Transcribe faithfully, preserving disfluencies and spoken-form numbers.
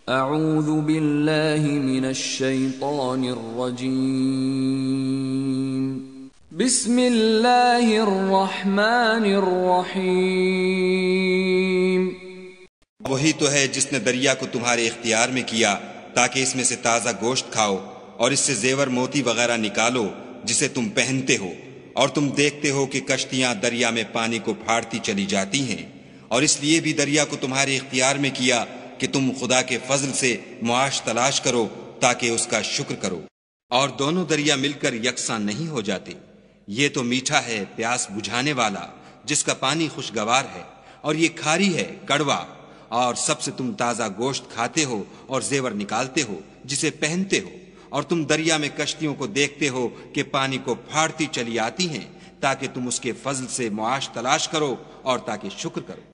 اعوذ باللہ من الشیطان الرجیم بسم اللہ الرحمن الرحیم۔ وہی تو ہے جس نے دریا کو تمہارے اختیار میں کیا تاکہ اس میں سے تازہ گوشت کھاؤ اور اس سے زیور موتی وغیرہ نکالو جسے تم پہنتے ہو، اور تم دیکھتے ہو کہ کشتیاں دریا میں پانی کو پھاڑتی چلی جاتی ہیں، اور اس لیے بھی دریا کو تمہارے اختیار میں کیا کہ تم خدا کے فضل سے معاش تلاش کرو تاکہ اس کا شکر کرو۔ اور دونوں دریا مل کر یکساں نہیں ہو جاتے، یہ تو میٹھا ہے پیاس بجھانے والا جس کا پانی خوشگوار ہے، اور یہ کھاری ہے کڑوا، اور سب سے تم تازہ گوشت کھاتے ہو اور زیور نکالتے ہو جسے پہنتے ہو، اور تم دریا میں کشتیوں کو دیکھتے ہو کہ پانی کو پھاڑتی چلی آتی ہیں تاکہ تم اس کے فضل سے معاش تلاش کرو اور تاکہ شکر کرو۔